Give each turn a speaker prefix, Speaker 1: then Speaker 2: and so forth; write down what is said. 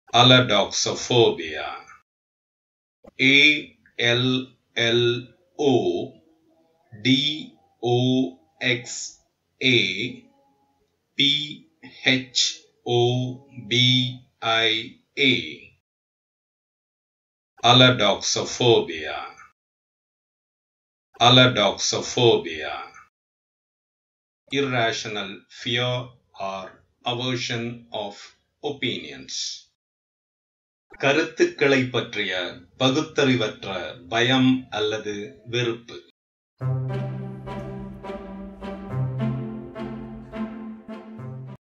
Speaker 1: Allodoxaphobia. Allodoxaphobia. Allodoxaphobia. Allodoxaphobia. Irrational fear or aversion of opinions. கருத்துக்களை பற்றிய பகுத்தறிவற்ற பயம் அல்லது வெறுப்பு.